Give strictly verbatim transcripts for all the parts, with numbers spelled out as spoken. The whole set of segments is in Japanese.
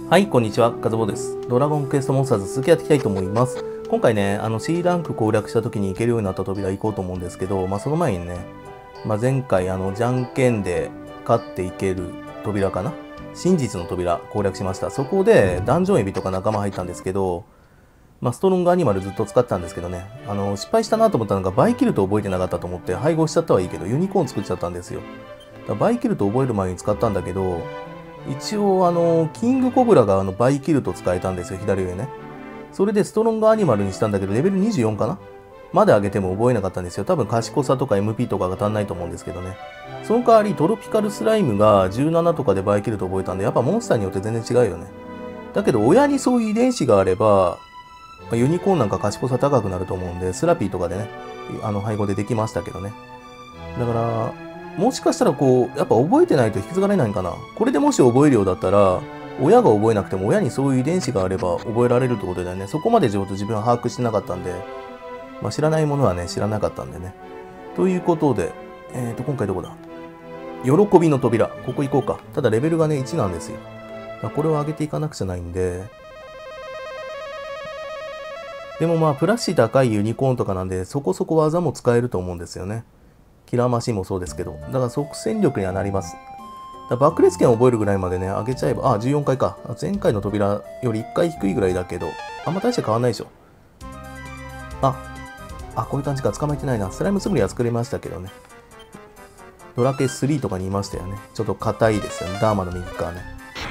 はい、こんにちは、カズボです。ドラゴンクエストモンスターズ続きやっていきたいと思います。今回ね、あの C ランク攻略した時に行けるようになった扉行こうと思うんですけど、まあその前にね、まあ、前回あのじゃんけんで勝っていける扉かな、真実の扉攻略しました。そこでダンジョンエビとか仲間入ったんですけど、まあ、ストロングアニマルずっと使ってたんですけどね、あの失敗したなと思ったのがバイキルト覚えてなかったと思って配合しちゃったはいいけどユニコーン作っちゃったんですよ。だからバイキルト覚える前に使ったんだけど、一応あのキングコブラがあのバイキルト使えたんですよ、左上ね。それでストロングアニマルにしたんだけどレベルにじゅうよんかなまで上げても覚えなかったんですよ。多分賢さとか エムピー とかが足んないと思うんですけどね。その代わりトロピカルスライムがじゅうななとかでバイキルト覚えたんで、やっぱモンスターによって全然違うよね。だけど親にそういう遺伝子があればユニコーンなんか賢さ高くなると思うんで、スラピーとかでね、あの配合でできましたけどね。だから、もしかしたらこう、やっぱ覚えてないと引き継がれないんかな。これでもし覚えるようだったら、親が覚えなくても親にそういう遺伝子があれば覚えられるってことだよね。そこまでちょっと自分は把握してなかったんで、まあ、知らないものはね、知らなかったんでね。ということで、えーと、今回どこだ？喜びの扉。ここ行こうか。ただレベルがね、いちなんですよ。だからこれを上げていかなくちゃないんで、でもまあ、プラッシー高いユニコーンとかなんで、そこそこ技も使えると思うんですよね。キラーマシンもそうですけど。だから即戦力にはなります。だ爆裂剣を覚えるぐらいまでね、上げちゃえば、あ、じゅうよんかいか。前回の扉よりいっかい低いぐらいだけど、あんま大して変わんないでしょ。あ、あ、こういう感じか。捕まえてないな。スライムつぶりは作れましたけどね。ドラケスリーとかにいましたよね。ちょっと硬いですよね。ダーマの右側ね。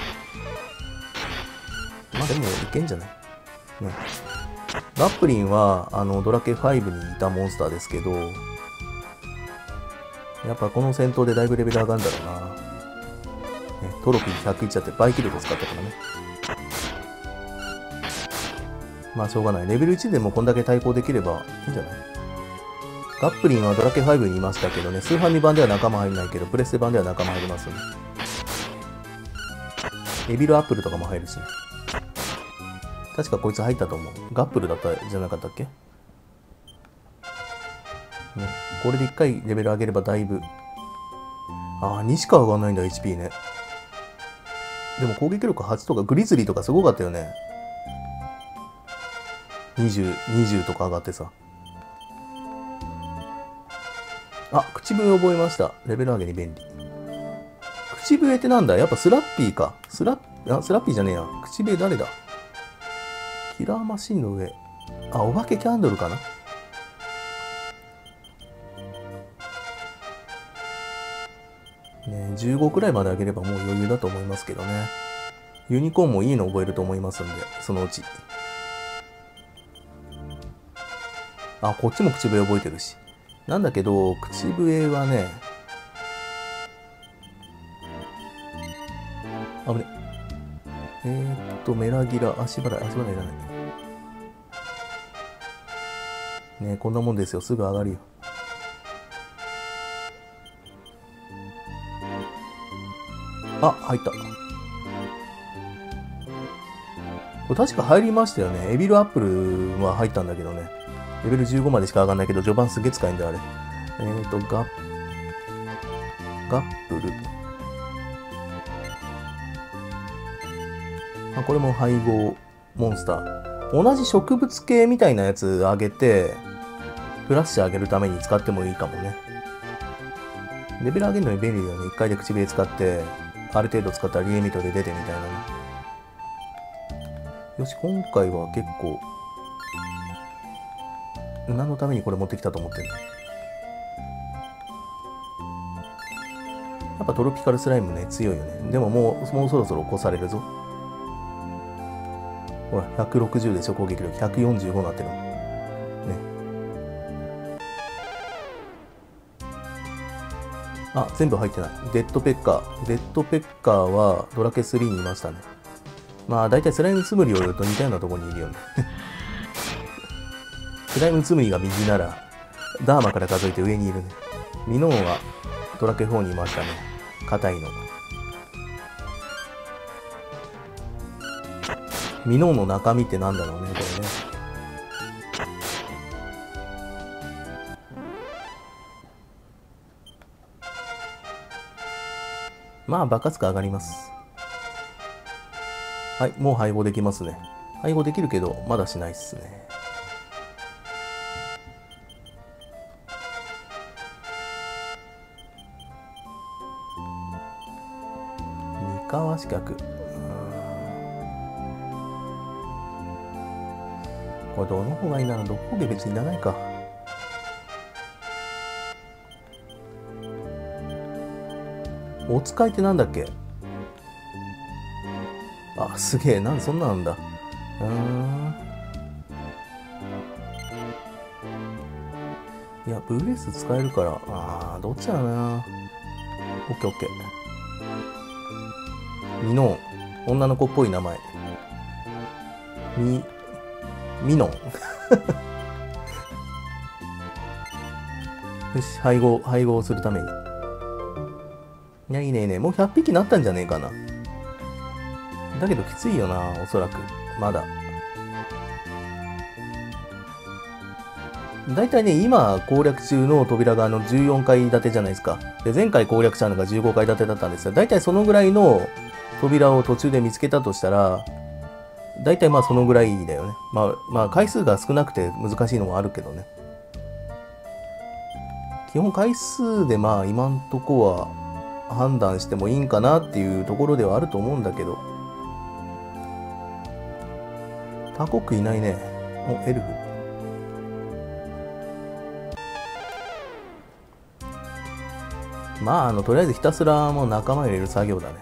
まあでもいけんじゃないね。ガップリンはあのドラケファイブにいたモンスターですけど、やっぱこの戦闘でだいぶレベル上がるんだろうな。ね、トロフィーひゃくいっちゃってバイキルト使ったからね。まあしょうがない。レベルいちでもこんだけ対抗できればいいんじゃない？ガップリンはドラケファイブにいましたけどね、スーファミ版では仲間入んないけど、プレステ版では仲間入りますね。エビルアップルとかも入るしね。確かこいつ入ったと思う。ガップルだったじゃなかったっけね。これでいっかいレベル上げればだいぶ。ああ、にしか上がんないんだ、エイチピー ね。でも攻撃力はちとか、グリズリーとかすごかったよね。にじゅう、にじゅうとか上がってさ。あ、口笛覚えました。レベル上げに便利。口笛ってなんだ？やっぱスラッピーか。スラッ、あ、スラッピーじゃねえや。口笛誰だ？キラーマシンの上。あ、お化けキャンドルかな？ね、じゅうごくらいまで上げればもう余裕だと思いますけどね。ユニコーンもいいの覚えると思いますんで、そのうち。あ、こっちも口笛覚えてるし。なんだけど、口笛はね、あぶね。えーっと、メラギラ、足払い、足払いいらない。ね、こんなもんですよ。すぐ上がるよ。あ、入った。これ確か入りましたよね。エビルアップルは入ったんだけどね。レベルじゅうごまでしか上がんないけど、序盤すげえ使えんだよ、あれ。えーと、ガッ、ガップル。あ、これも配合モンスター。同じ植物系みたいなやつ上げて、フラッシュ上げるために使ってもいいかもね。レベル上げるのに便利だよね。いっかいで口笛使って、ある程度使ったらリエミトで出てみたいなね。よし、今回は結構、何のためにこれ持ってきたと思ってんの？やっぱトロピカルスライムね、強いよね。でももう、もうそろそろ起こされるぞ。ほら、ひゃくろくじゅうでしょ、攻撃力。ひゃくよんじゅうごになってるの。ね。あ、全部入ってない。デッドペッカー。デッドペッカーはドラケスリーにいましたね。まあ、だいたいスライムつむりを言うと似たようなところにいるよね。スライムつむりが右なら、ダーマから数えて上にいるね。ミノーはドラケフォーにいましたね。硬いの。ミノーの中身ってなんだろうね、これね。まあ、バカスカ上がります。 はい、もう配合できますね。配合できるけど、まだしないっすね。三河四角。これどの方がいいんだろう。どこで別にいらないか。お使いってなんだっけ。あ、すげえ。なんでそんななんだ。うーん。いや、ブレス使えるから。あー、どっちだな。オッケーオッケー。ミノン。女の子っぽい名前。ミ、ミノン。よし、配合、配合するために。いや、いいねいいね。もうひゃっぴきなったんじゃねえかな。だけどきついよな、おそらく。まだ。だいたいね、今攻略中の扉があのじゅうよんかい建てじゃないですか。で、前回攻略したのがじゅうごかい建てだったんですが、だいたいそのぐらいの扉を途中で見つけたとしたら、だいたいまあそのぐらいだよね。まあ、まあ回数が少なくて難しいのもあるけどね。基本回数でまあ今んとこは判断してもいいんかなっていうところではあると思うんだけど。他国いないね。お、エルフ。まあ、あの、とりあえずひたすらもう仲間入れる作業だね。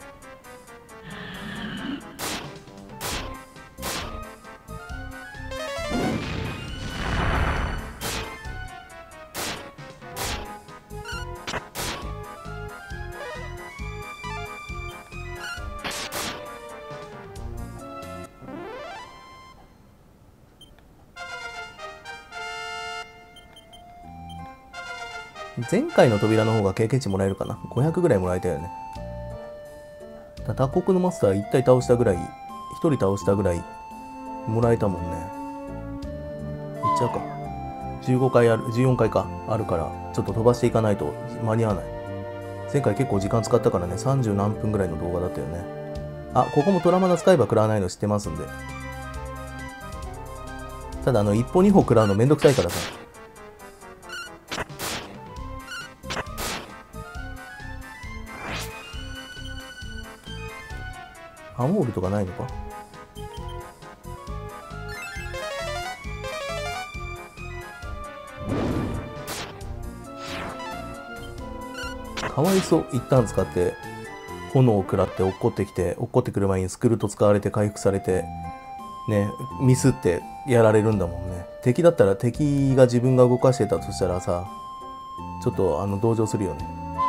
前回の扉の方が経験値もらえるかな。ごひゃくぐらいもらえたよね。他国のマスターいち体倒したぐらい、いち人倒したぐらいもらえたもんね。いっちゃうか。じゅうごかいある、じゅうよんかいかあるから、ちょっと飛ばしていかないと間に合わない。前回結構時間使ったからね、さんじゅう何分ぐらいの動画だったよね。あ、ここもトラマナ使えば食らわないの知ってますんで。ただあの、いっぽにほ食らうのめんどくさいからさ。アモールとかないのか。かわいそう。一旦使って炎を食らって落っこってきて、落っこってくる前にスクルト使われて回復されてね、ミスってやられるんだもんね。敵だったら、敵が自分が動かしてたとしたらさ、ちょっとあの同情するよね。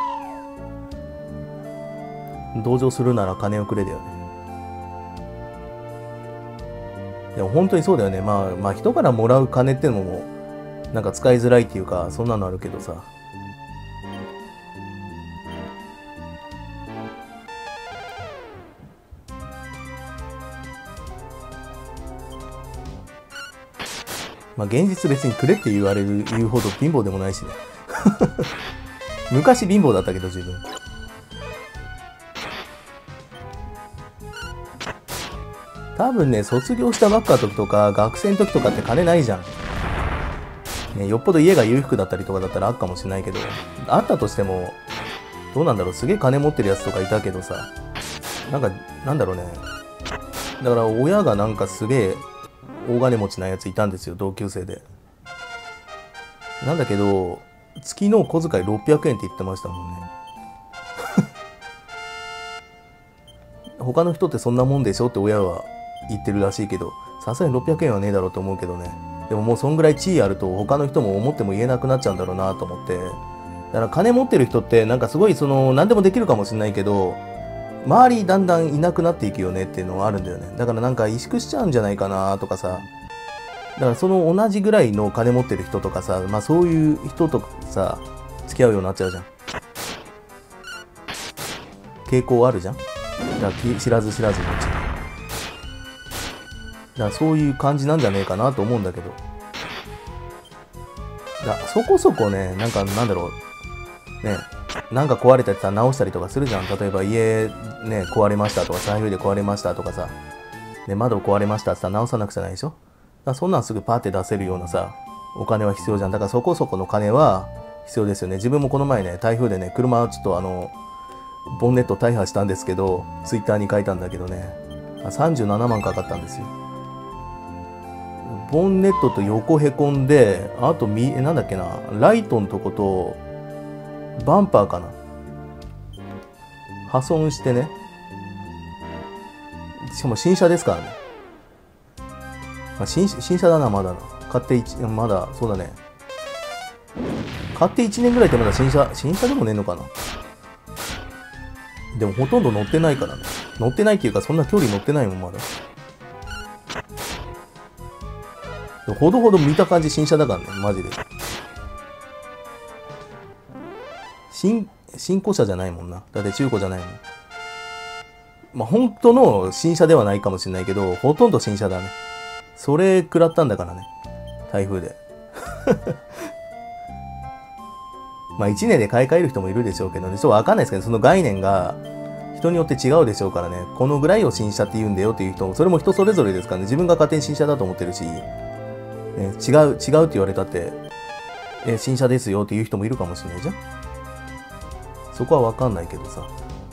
同情するなら金をくれだよね。でも本当にそうだよね。まあ、まあ人からもらう金ってのも、なんか使いづらいっていうか、そんなのあるけどさ。まあ現実別にくれって言われる、言うほど貧乏でもないしね。昔貧乏だったけど自分。多分ね、卒業したばっかの時とか、学生の時とかって金ないじゃん。ね、よっぽど家が裕福だったりとかだったらあっかもしれないけど、あったとしても、どうなんだろう、すげえ金持ってるやつとかいたけどさ、なんか、なんだろうね。だから親がなんかすげえ大金持ちなやついたんですよ、同級生で。なんだけど、月の小遣いろっぴゃくえんって言ってましたもんね。他の人ってそんなもんでしょって親は言ってるらしいけど、さすがにろっぴゃくえんはねえだろうと思うけどね。でももうそんぐらい地位あると他の人も思っても言えなくなっちゃうんだろうなと思って。だから金持ってる人ってなんかすごいその何でもできるかもしれないけど、周りだんだんいなくなっていくよねっていうのはあるんだよね。だからなんか萎縮しちゃうんじゃないかなとかさ。だからその同じぐらいの金持ってる人とかさ、まあそういう人とさ、付き合うようになっちゃうじゃん。傾向あるじゃん。だから知らず知らずのうちに。だからそういう感じなんじゃねえかなと思うんだけど。だそこそこね、なんかなんだろう。ね、なんか壊れたやつは直したりとかするじゃん。例えば家ね、壊れましたとか、台風で壊れましたとかさ。 で、窓壊れましたって言ったら直さなくちゃないでしょ。だからそんなんすぐパーって出せるようなさ、お金は必要じゃん。だからそこそこの金は必要ですよね。自分もこの前ね、台風でね、車ちょっとあの、ボンネット大破したんですけど、ツイッターに書いたんだけどね、さんじゅうななまんかかったんですよ。ボンネットと横へこんで、あとみ、え、なんだっけな、ライトのとこと、バンパーかな。破損してね。しかも新車ですからね。まあ、新, 新車だな、まだな。買っていち、まだ、そうだね。買っていちねんぐらいってまだ新車、新車でもねえのかな。でもほとんど乗ってないからね。乗ってないっていうか、そんな距離乗ってないもん、まだ。ほどほど見た感じ新車だからね、マジで。新、新古車じゃないもんな。だって中古じゃないもん。まあ、本当の新車ではないかもしれないけど、ほとんど新車だね。それ食らったんだからね。台風で。まあいちねんで買い替える人もいるでしょうけどね。ちょっとわかんないですけど、その概念が人によって違うでしょうからね。このぐらいを新車って言うんだよっていう人も、それも人それぞれですからね。自分が勝手に新車だと思ってるし、ね、違う、違うって言われたって、え、新車ですよっていう人もいるかもしれないじゃん。そこはわかんないけどさ。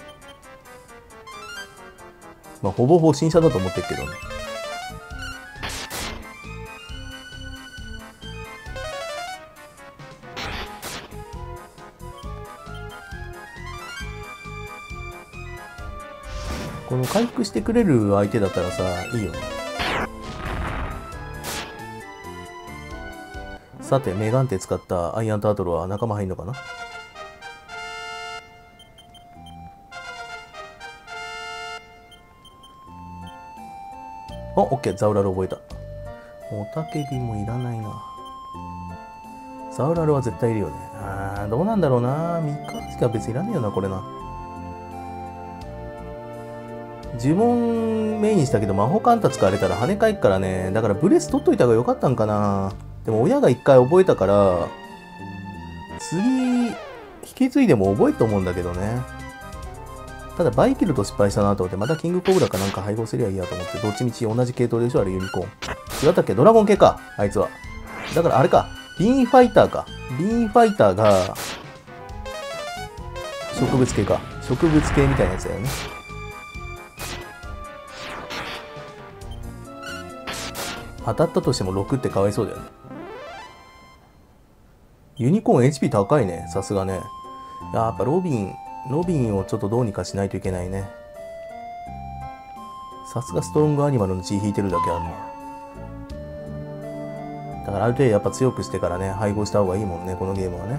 まあほぼほぼ新車だと思ってるけどね。この回復してくれる相手だったらさ、いいよね。さて、メガンテ使ったアイアンタートルは仲間入んのかな。あ、オッケー、ザウラル覚えた。おたけびもいらないな。ザウラルは絶対いるよね。あー、どうなんだろうな。みっかしか別にいらねえよな、これな。呪文メインにしたけど魔法カンタ使われたら跳ね返っからね。だからブレス取っといた方がよかったんかな。でも親が一回覚えたから、次、引き継いでも覚えると思うんだけどね。ただバイキルと失敗したなと思って、またキングコブラかなんか配合すりゃいいやと思って、どっちみち同じ系統でしょ、あれユニコーン。違ったっけ、ドラゴン系か、あいつは。だからあれか、ビーンファイターか。ビーンファイターが、植物系か。植物系みたいなやつだよね。当たったとしてもろくってかわいそうだよね。ユニコーン エイチピー 高いね、さすがね。やっぱロビン、ロビンをちょっとどうにかしないといけないね。さすがストロングアニマルの血引いてるだけあるな。だからある程度やっぱ強くしてからね、配合した方がいいもんね、このゲームはね。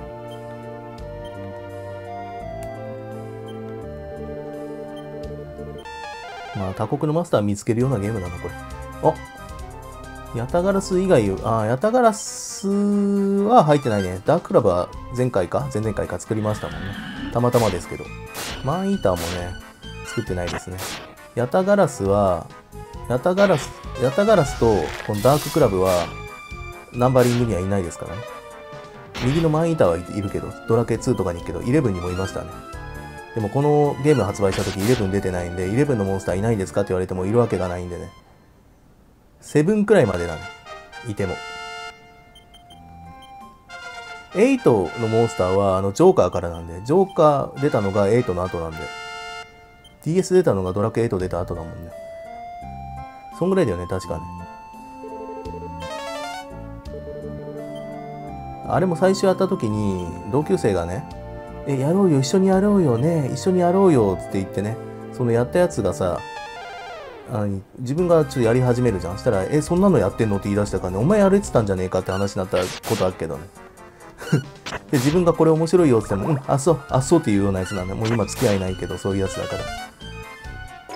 まあ他国のマスター見つけるようなゲームだな、これ。あ、ヤタガラス以外、あ、ヤタガラスは入ってないね。ダーククラブは前回か前々回か作りましたもんね。たまたまですけど。マンイーターもね、作ってないですね。ヤタガラスは、ヤタガラス、ヤタガラスとこのダーククラブはナンバリングにはいないですからね。右のマンイーターはいるけど、ドラケツーとかに行くけど、イレブンにもいましたね。でもこのゲーム発売した時イレブン出てないんで、イレブンのモンスターいないですかって言われてもいるわけがないんでね。セブンくらいまでだね。いても。エイトのモンスターは、あの、ジョーカーからなんで、ジョーカー出たのがエイトの後なんで、ディーエス 出たのがドラクエエイト出た後だもんね。そんぐらいだよね、確かね。あれも最初やった時に、同級生がね、え、やろうよ、一緒にやろうよね、一緒にやろうよって言ってね、そのやったやつがさ、あの自分がちょっとやり始めるじゃん。したら、え、そんなのやってんのって言い出したからね、お前やれてたんじゃねえかって話になったことあるけどね。で、自分がこれ面白いよって言っても、うん、あ、そう、あ、そうっていうようなやつなんで、もう今付き合いないけど、そういうやつだから。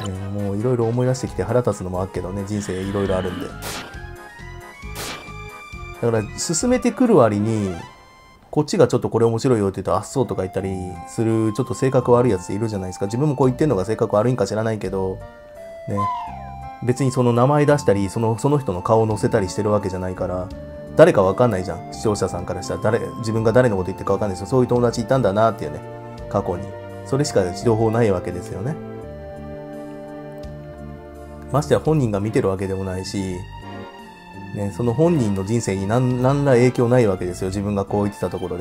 ね、もういろいろ思い出してきて腹立つのもあるけどね、人生いろいろあるんで。だから、進めてくる割に、こっちがちょっとこれ面白いよって言うと、あっそうとか言ったりする、ちょっと性格悪いやついるじゃないですか。自分もこう言ってんのが性格悪いんか知らないけど、ね。別にその名前出したり、その、その人の顔を載せたりしてるわけじゃないから、誰かわかんないじゃん。視聴者さんからしたら、誰、自分が誰のこと言ってるかわかんないですよ。そういう友達いたんだなっていうね。過去に。それしか情報ないわけですよね。 ましてや本人が見てるわけでもないし、ね、その本人の人生に何何ら影響ないわけですよ。自分がこう言ってたところで。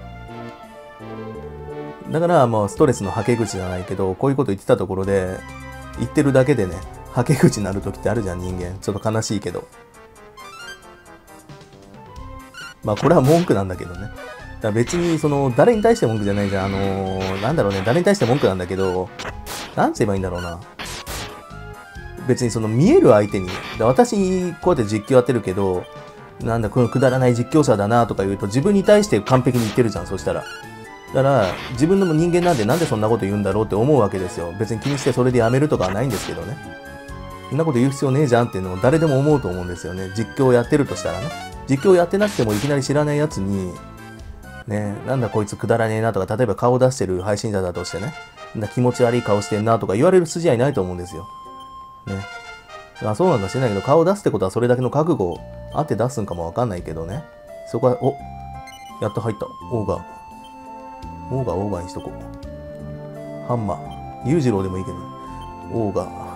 だからまあストレスのはけ口じゃないけど、こういうこと言ってたところで、言ってるだけでね、はけ口になる時ってあるじゃん、人間。ちょっと悲しいけど。まあこれは文句なんだけどね。だから別にその誰に対して文句じゃないじゃん。あのー、なんだろうね、誰に対して文句なんだけど、なんて言えばいいんだろうな。別にその見える相手に、私こうやって実況やってるけど、なんだこのくだらない実況者だなとか言うと自分に対して完璧に言ってるじゃん、そしたら。だから自分の人間なんでなんでそんなこと言うんだろうって思うわけですよ。別に気にしてそれでやめるとかはないんですけどね。そんなこと言う必要ねえじゃんっていうのを誰でも思うと思うんですよね。実況やってるとしたらね。実況やってなくてもいきなり知らないやつに、ね、なんだこいつくだらねえなとか、例えば顔出してる配信者だとしてね、な気持ち悪い顔してんなとか言われる筋合いないと思うんですよ。ね。あ、そうなんか知らないけど、顔出すってことはそれだけの覚悟あって出すんかもわかんないけどね。そこは、お、やっと入った。オーガー。オーガー、オーガーにしとこう。ハンマー。裕次郎でもいいけど、ね、オーガー。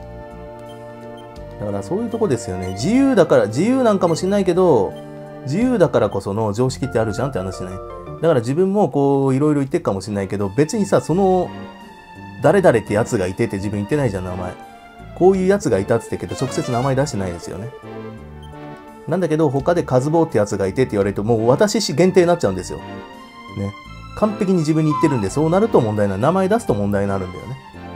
だからそういうとこですよね。自由だから、自由なんかもしれないけど、自由だからこその常識ってあるじゃんって話ね。だから自分もこう、いろいろ言ってるかもしれないけど、別にさ、その、誰々ってやつがいてって自分言ってないじゃん、名前。こういうやつがいたって言ってけど、直接名前出してないですよね。なんだけど、他でカズボーってやつがいてって言われると、もう私限定になっちゃうんですよ。ね。完璧に自分に言ってるんで、そうなると問題ない。名前出すと問題になるんだよね。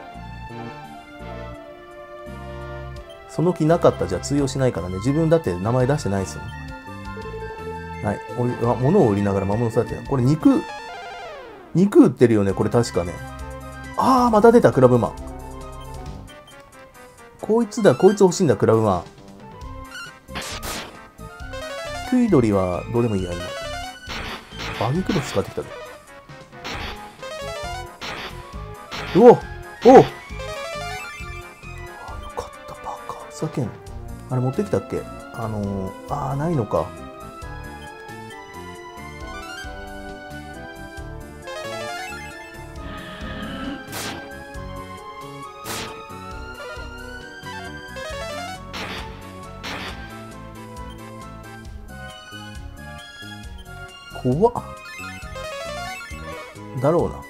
その気なかったじゃ通用しないからね。自分だって名前出してないですよ。はい。あ、物を売りながら魔物育てる。これ肉、肉売ってるよね。これ確かね。あー、また出た、クラブマン。こいつだ、こいつ欲しいんだ、クラブマン。食い鳥はどうでもいいや、今。バギクロス使ってきたぜ。うおおお、ふざけん。あれ持ってきたっけ？あのー、あー、ないのか。怖っ。だろうな。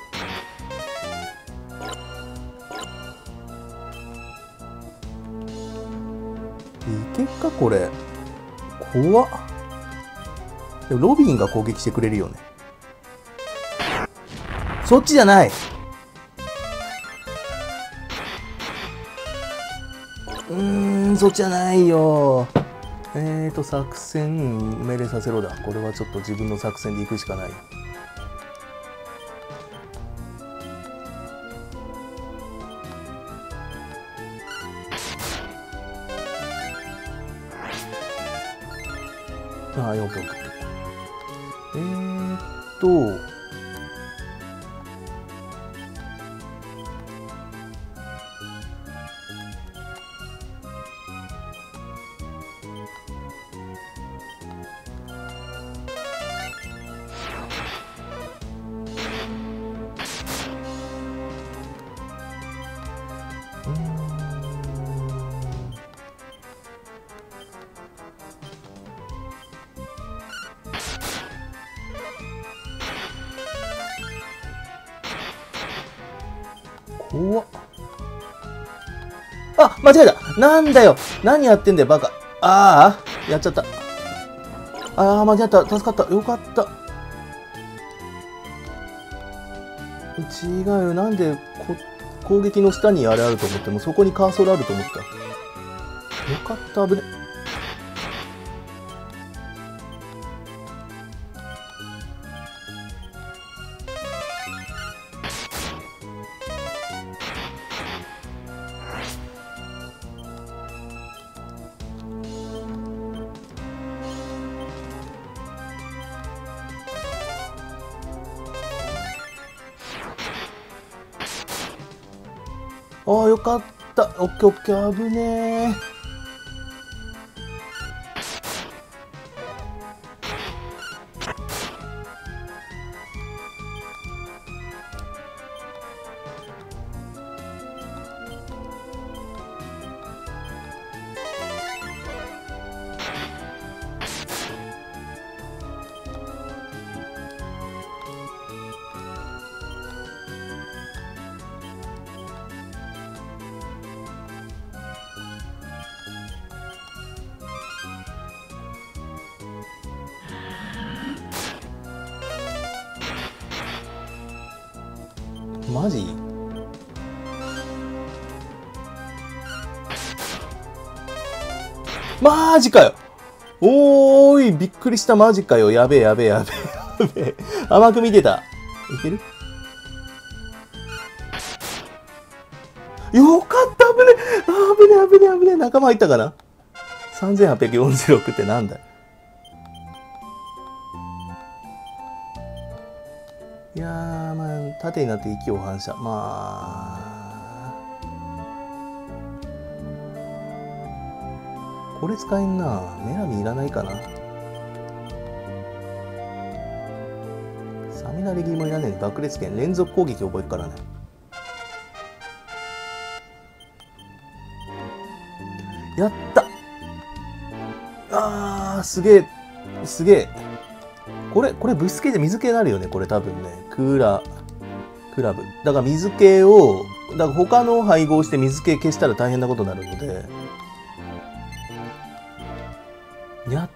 いけっかこれ。怖っ。でもロビンが攻撃してくれるよね。そっちじゃない。うーん、そっちじゃないよ。えーと、作戦命令させろだ。これはちょっと自分の作戦で行くしかない。ああ、よくよく。えーっと、怖っ。あ、間違えた。なんだよ。何やってんだよ、バカ。ああ、やっちゃった。ああ、間違った。助かった。よかった。違うよ。なんでこ、攻撃の下にあれあると思っても、そこにカーソルあると思った。よかった。危ね。ああ、よかった。オッケーオッケー、危ねえ。 マジ？マジかよ。おーい、びっくりした。マジかよ。やべえやべえやべえやべえ。甘く見てた。いける？よかった。危ねえ。危ねえ危ねえ危ねえ。仲間入ったかな？ さんぜんはっぴゃくよんじゅうろく ってなんだ？いやー、まあ、縦になって息を反射。まあ。これ使えんな。メラミいらないかな。サミナレギもいらねえ。爆裂剣。連続攻撃覚えるからね。やった。あー、すげえ。すげえ。これ、これ、ブス系で水系になるよね。これ多分ね。クーラー、クラブ。だから水系を、だから他のを配合して水系消したら大変なことになるので。やった。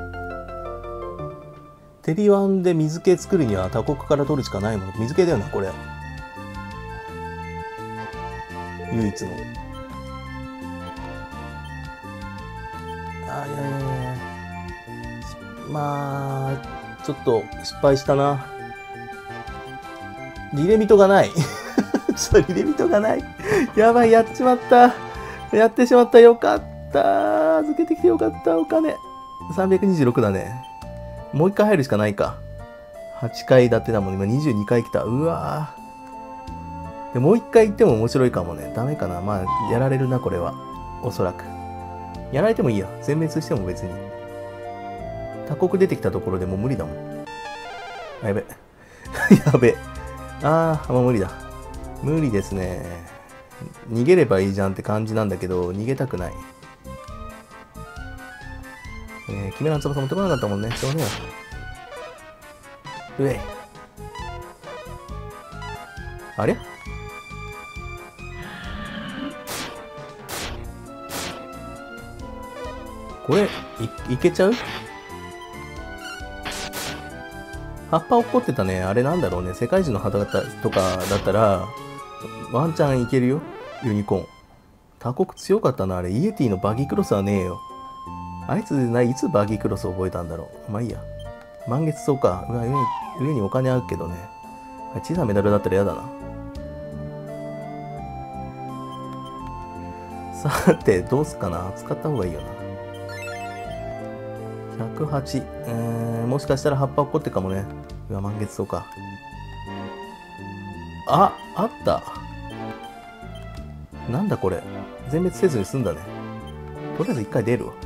テリワンで水系作るには他国から取るしかないもの。水系だよな、これ。唯一の。あ、いやいやいや。まあ、ちょっと失敗したな。リレミトがない。ちょっとリレミトがない。やばい、やっちまった。やってしまった。よかった。預けてきてよかった。お金。さんびゃくにじゅうろくだね。もう一回入るしかないか。はちかい建てだもん。今にじゅうにかい来た。うわぁ。でもう一回行っても面白いかもね。ダメかな。まあ、やられるな、これは。おそらく。やられてもいいや。全滅しても別に。他国出てきたところでもう無理だもん。あ、やべ。やべ。あー、もう無理だ。無理ですね。逃げればいいじゃんって感じなんだけど、逃げたくない。えー、キメラの翼持ってこなかったもんね。しょうがねえよ。うえい。あれ？これ、い、いけちゃう？葉っぱ落っこってたね。あれなんだろうね。世界中の旗形とかだったら、ワンチャンいけるよ。ユニコーン。他国強かったな。あれ、イエティのバギークロスはねえよ。あいつない、いつバギークロス覚えたんだろう。まあいいや。満月草か。うわ、上に、上にお金あるけどね。小さなメダルだったら嫌だな。さて、どうすっかな。使った方がいいよな。ひゃくはち。えー、もしかしたら葉っぱ落っこってかもね。うわ、満月草か。あ、あった。なんだこれ。全滅せずに済んだね。とりあえず一回出るわ。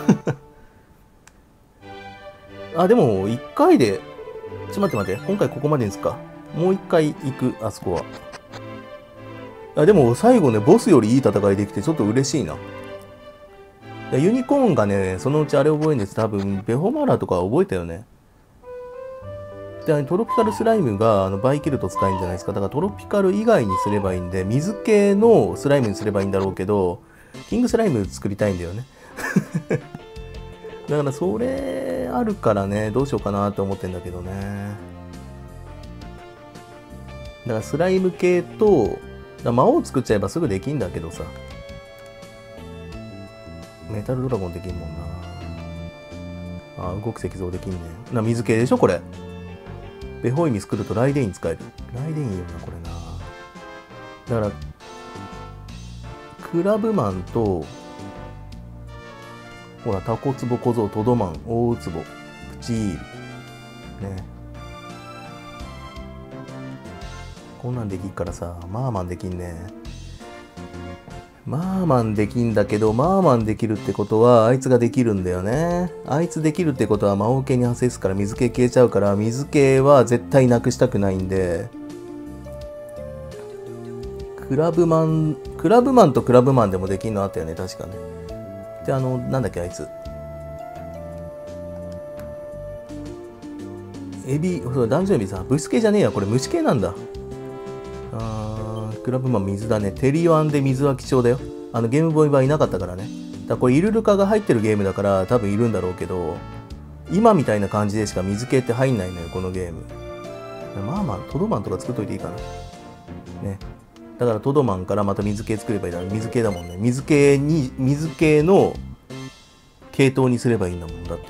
あ、でも、一回で、ちょっと待って待って。今回ここまでですか。もう一回行く、あそこは。あ、でも最後ね、ボスよりいい戦いできてちょっと嬉しいな。いや、ユニコーンがね、そのうちあれ覚えるんです。多分、ベホマラとか覚えたよね。で、トロピカルスライムがあのバイキルト使えるんじゃないですか。だからトロピカル以外にすればいいんで、水系のスライムにすればいいんだろうけど、キングスライム作りたいんだよね。だからそれあるからね、どうしようかなと思ってんだけどね。だからスライム系と、だから魔王作っちゃえばすぐできんだけどさ。メタルドラゴンできんもんな。あ、動く石像できんね。な、水系でしょこれ。ベホイミ作るとライデイン使える。ライデインいいよな、これな。だから、クラブマンと、ほら、タコツボ小僧、トドマン、大ウツボ、プチール。ね。こんなんできっからさ、マーマンできんね。マーマンできんだけど、マーマンできるってことは、あいつができるんだよね。あいつできるってことは魔王系に派生すから水系消えちゃうから、水系は絶対なくしたくないんで、クラブマン、クラブマンとクラブマンでもできんのあったよね、確かね。で、あの、なんだっけ、あいつ。エビ、そう、ダンジョンエビさ、物質系じゃねえや、これ虫系なんだ。あー、クラブマン水だね。テリワンで水は貴重だよ。あの、ゲームボーイはいなかったからね。だからこれイルルカが入ってるゲームだから多分いるんだろうけど、今みたいな感じでしか水系って入んないのよ、このゲーム。まあまあ、トドマンとか作っといていいかな。 ね。だからトドマンからまた水系作ればいいだろ。水系だもんね。水系に、水系の系統にすればいいんだもん。だって。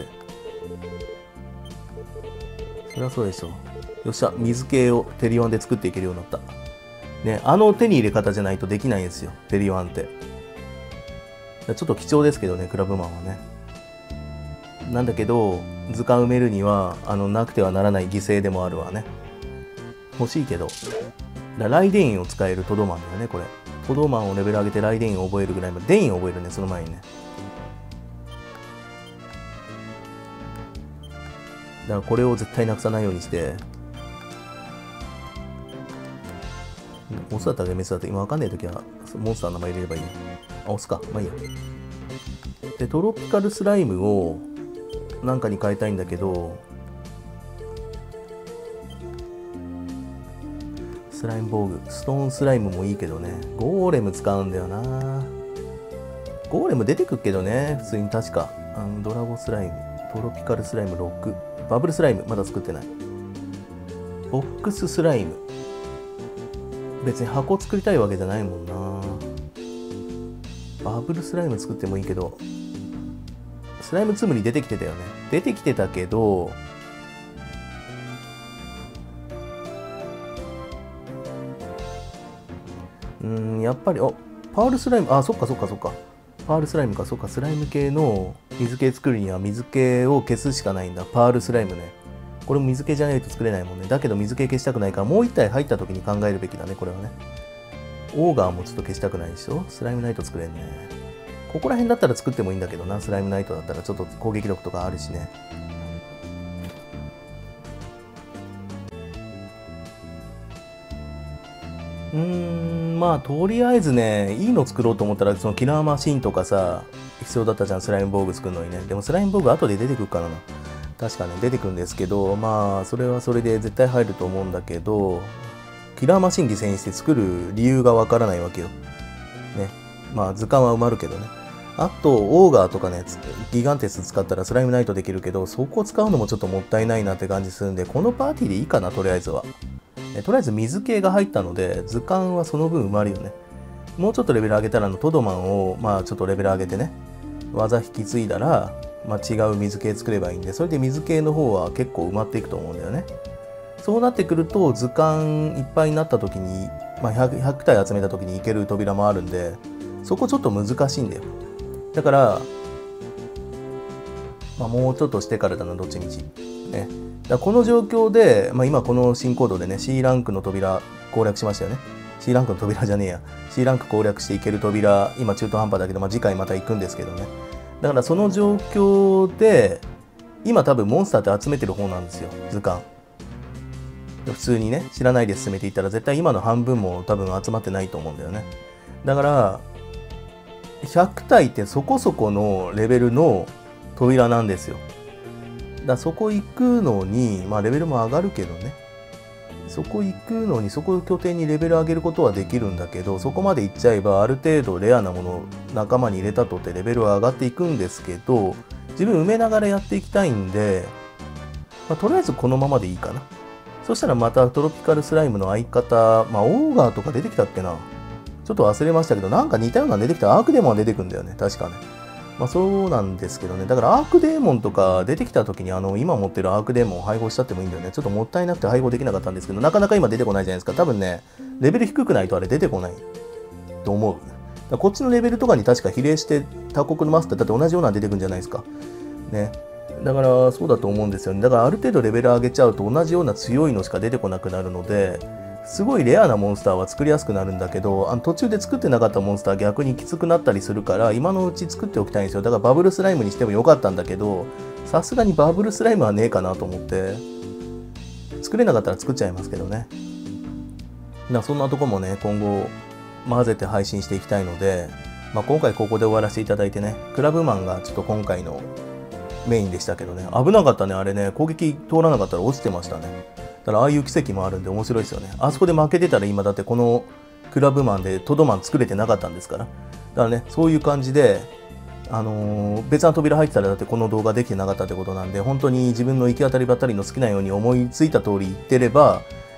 そりゃそうでしょ。よっしゃ、水系をテリワンで作っていけるようになった。ね、あの手に入れ方じゃないとできないんですよ。テリワンって。ちょっと貴重ですけどね、クラブマンはね。なんだけど、図鑑埋めるには、あの、なくてはならない犠牲でもあるわね。欲しいけど。だライデインを使えるトドマンだよね、これ。トドマンをレベル上げてライデインを覚えるぐらいまで。デインを覚えるね、その前にね。だからこれを絶対なくさないようにして。オスだったらメスだったら今わかんないときはモンスターの名前入れればいい。あ、オスか。まあいいや。で、トロピカルスライムをなんかに変えたいんだけど、スライム防具。ストーンスライムもいいけどね。ゴーレム使うんだよな。ゴーレム出てくっけどね。普通に確か。あのドラゴスライム。トロピカルスライムろく。バブルスライム。まだ作ってない。ボックススライム。別に箱作りたいわけじゃないもんな。バブルスライム作ってもいいけど、スライムツムリ出てきてたよね。出てきてたけど、うーん、やっぱり、あ、パールスライム、あ、そっかそっかそっか。パールスライムか、そっか、スライム系の水系作るには水系を消すしかないんだ。パールスライムね。これも水系じゃないと作れないもんね。だけど水系消したくないから、もう一体入った時に考えるべきだね、これはね。オーガーもちょっと消したくないでしょ。スライムナイト作れんね。ここら辺だったら作ってもいいんだけどな、スライムナイトだったらちょっと攻撃力とかあるしね。うーん、まあとりあえずね、いいの作ろうと思ったら、そのキラーマシンとかさ、必要だったじゃん、スライム防具作るのにね。でもスライム防具後で出てくるからな。確かね、出てくるんですけど、まあそれはそれで絶対入ると思うんだけど、キラーマシン犠牲にして作る理由がわからないわけよ。ね。まあ図鑑は埋まるけどね。あと、オーガーとかね、ギガンテス使ったらスライムナイトできるけど、そこを使うのもちょっともったいないなって感じするんで、このパーティーでいいかな、とりあえずは。とりあえず水系が入ったので、図鑑はその分埋まるよね。もうちょっとレベル上げたら、のトドマンを、まあちょっとレベル上げてね、技引き継いだら、まあ違う水系作ればいいんで、それで水系の方は結構埋まっていくと思うんだよね。そうなってくると、図鑑いっぱいになった時に、まあ 100, ひゃく体集めた時に行ける扉もあるんで、そこちょっと難しいんだよ。だから、まあ、もうちょっとしてからだな、どっちみち。ね。だこの状況で、まあ、今この新コードでね、C ランクの扉攻略しましたよね。C ランクの扉じゃねえや。C ランク攻略していける扉、今中途半端だけど、まあ、次回また行くんですけどね。だからその状況で、今多分モンスターって集めてる方なんですよ、図鑑。普通にね、知らないで進めていったら、絶対今の半分も多分集まってないと思うんだよね。だから、ひゃく体ってそこそこのレベルの扉なんですよ。だからそこ行くのに、まあレベルも上がるけどね。そこ行くのに、そこを拠点にレベル上げることはできるんだけど、そこまで行っちゃえばある程度レアなものを仲間に入れたとってレベルは上がっていくんですけど、自分埋めながらやっていきたいんで、まあ、とりあえずこのままでいいかな。そしたらまたトロピカルスライムの相方、まあオーガーとか出てきたっけな。ちょっと忘れましたけど、なんか似たようなの出てきたアークデーモンが出てくるんだよね。確かね。まあそうなんですけどね。だからアークデーモンとか出てきた時にあの今持ってるアークデーモンを配合したってもいいんだよね。ちょっともったいなくて配合できなかったんですけど、なかなか今出てこないじゃないですか。多分ね、レベル低くないとあれ出てこないと思う。だからこっちのレベルとかに確か比例して他国のマスターだって同じようなの出てくるんじゃないですか。ね。だからそうだと思うんですよね。だからある程度レベル上げちゃうと同じような強いのしか出てこなくなるので、すごいレアなモンスターは作りやすくなるんだけど、あの途中で作ってなかったモンスターは逆にきつくなったりするから、今のうち作っておきたいんですよ。だからバブルスライムにしてもよかったんだけど、さすがにバブルスライムはねえかなと思って、作れなかったら作っちゃいますけどね。だからそんなとこもね、今後混ぜて配信していきたいので、まあ、今回ここで終わらせていただいてね、クラブマンがちょっと今回のメインでしたけどね、危なかったね、あれね、攻撃通らなかったら落ちてましたね。だからああいう奇跡もあるんで面白いですよね。あそこで負けてたら今だってこのクラブマンでトドマン作れてなかったんですから。だからね、そういう感じで、あのー、別な扉入ってたらだってこの動画できてなかったってことなんで、本当に自分の行き当たりばったりの好きなように思いついた通り言ってれば、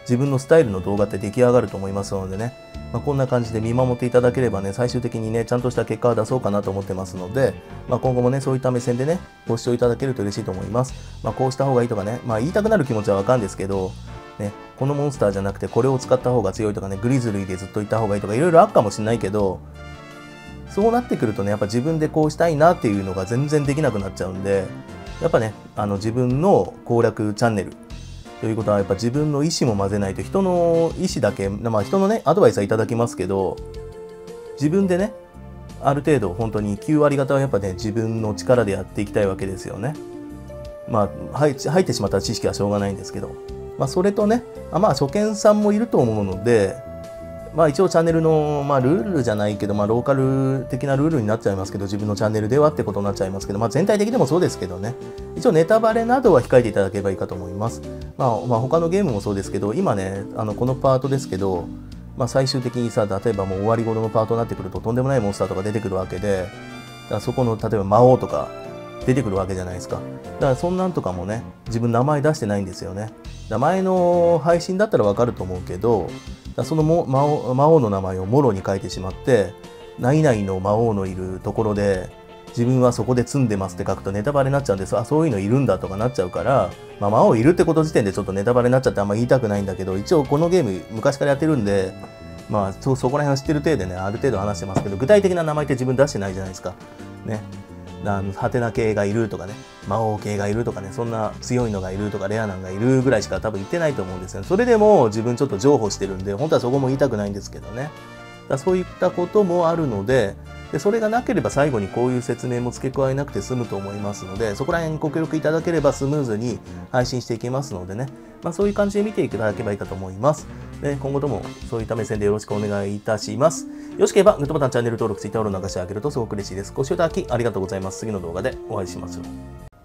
自分のスタイルの動画って出来上がると思いますのでね、まあ、こんな感じで見守っていただければね、最終的にね、ちゃんとした結果を出そうかなと思ってますので、まあ、今後もね、そういった目線でね、ご視聴いただけると嬉しいと思います。まあ、こうした方がいいとかね、まあ、言いたくなる気持ちはわかるんですけど、ね、このモンスターじゃなくてこれを使った方が強いとかね、グリズリーでずっといた方がいいとか、いろいろあるかもしれないけど、そうなってくるとね、やっぱ自分でこうしたいなっていうのが全然できなくなっちゃうんで、やっぱね、あの自分の攻略チャンネルということは、やっぱ自分の意思も混ぜないと、人の意思だけ、まあ人のね、アドバイスはいただきますけど、自分でね、ある程度本当にきゅうわり方はやっぱね、自分の力でやっていきたいわけですよね。まあ、入入ってしまった知識はしょうがないんですけど、まあそれとね、あまあ初見さんもいると思うので、まあ一応チャンネルの、まあ、ルールじゃないけど、まあローカル的なルールになっちゃいますけど、自分のチャンネルではってことになっちゃいますけど、まあ全体的でもそうですけどね、一応ネタバレなどは控えていただければいいかと思います。まあ、まあ他のゲームもそうですけど、今ね、あのこのパートですけど、まあ最終的にさ、例えばもう終わり頃のパートになってくるととんでもないモンスターとか出てくるわけで、だからそこの例えば魔王とか出てくるわけじゃないですか。だからそんなんとかもね、自分名前出してないんですよね。だから前の配信だったらわかると思うけど、そのも魔王、魔王の名前をもろに書いてしまって、何々の魔王のいるところで、自分はそこで積んでますって書くとネタバレになっちゃうんです。あ、そういうのいるんだとかなっちゃうから、まあ、魔王いるってこと時点でちょっとネタバレになっちゃってあんま言いたくないんだけど、一応このゲーム昔からやってるんで、まあそ、そこら辺は知ってる程度でね、ある程度話してますけど、具体的な名前って自分出してないじゃないですか。ね。あのハテナ系がいるとかね、魔王系がいるとかね、そんな強いのがいるとかレアなんがいるぐらいしか多分言ってないと思うんですよね。それでも自分ちょっと譲歩してるんで、本当はそこも言いたくないんですけどね。だそういったこともあるので、でそれがなければ最後にこういう説明も付け加えなくて済むと思いますので、そこら辺ご協力いただければスムーズに配信していきますのでね、まあ、そういう感じで見ていただければいいかと思います。で今後ともそういった目線でよろしくお願いいたします。よろしければグッドボタン、チャンネル登録、ツイッターフォロー流してあげるとすごく嬉しいです。ご視聴いただきありがとうございます。次の動画でお会いしましょう。